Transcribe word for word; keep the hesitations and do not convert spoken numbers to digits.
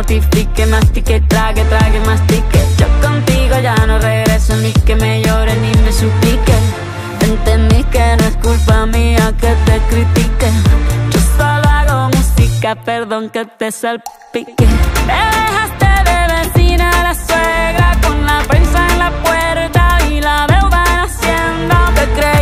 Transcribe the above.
justifique, mastique, trague, trague, mastique. Yo contigo ya no regreso, ni que me llore ni me suplique. Entendí que no es culpa mía que te critique. Yo solo hago música, perdón que te salpique. Me dejaste de vecina a la suegra, con la prensa en la puerta y la deuda en Hacienda. ¿Te crees?